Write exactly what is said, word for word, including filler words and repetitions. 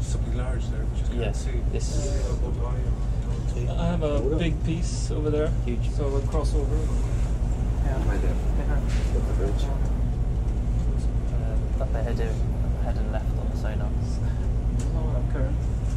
something large there, which you can't Yeah, see. this I have a big piece over there. huge. So we'll cross over. Yeah. Right there. Got the bridge. Uh, up ahead, of, heading left on the sonar. Oh, I'm current.